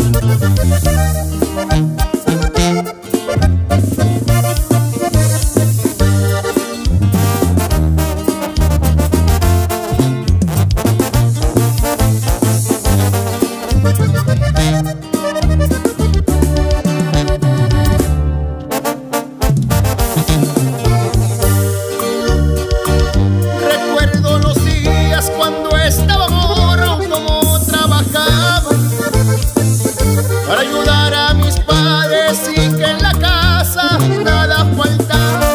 Recuerdo los días cuando estaba morro, como trabajaba para ayudar a mis padres y que en la casa nada faltaba.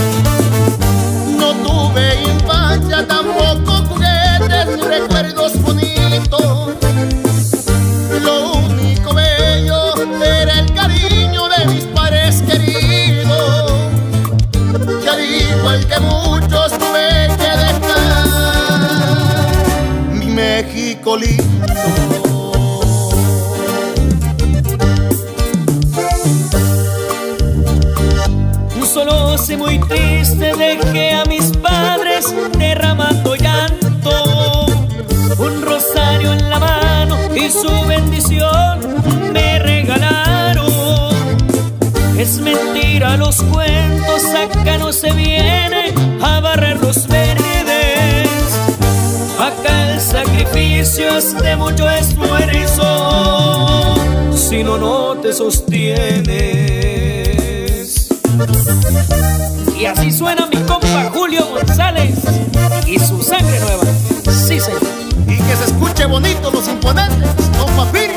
No tuve infancia, tampoco juguetes ni recuerdos bonitos. Lo único bello era el cariño de mis padres queridos, que al igual que muchos tuve que dejar mi México lindo. Solo sé muy triste, dejé a mis padres derramando llanto, un rosario en la mano y su bendición me regalaron. Es mentira los cuentos, acá no se viene a barrer los verdes, acá el sacrificio es de mucho esfuerzo, si no, no te sostienes. Y así suena mi compa Julio González y su sangre nueva. Sí, señor. Y que se escuche bonito los imponentes, compa Piri.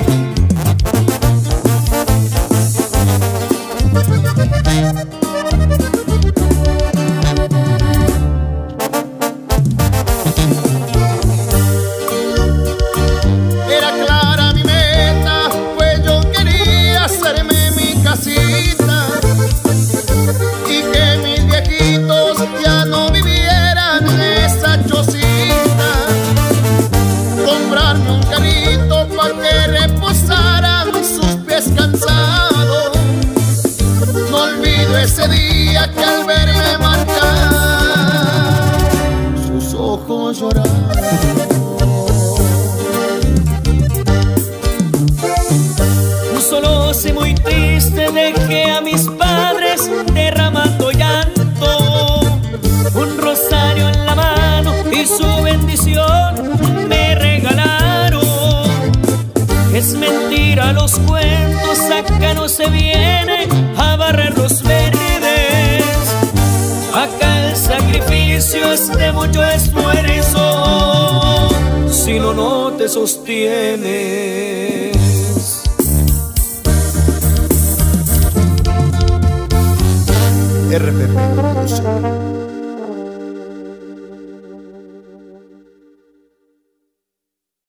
Era clara mi meta, pues yo quería hacerme mi casita y que mis viejitos ya no vivieran en esa chocita. Comprarme un carrito pa' que reposaran sus pies cansados. No olvido ese día que al verme marcar sus ojos lloraron. Solo sé muy triste, dejé a mis padres derramando llanto, un rosario en la mano y su bendición me regalaron. Es mentira los cuentos, acá no se viene a barrer los verdes, acá el sacrificio es de mucho esfuerzo, si no, no te sostienes. RPP Producción.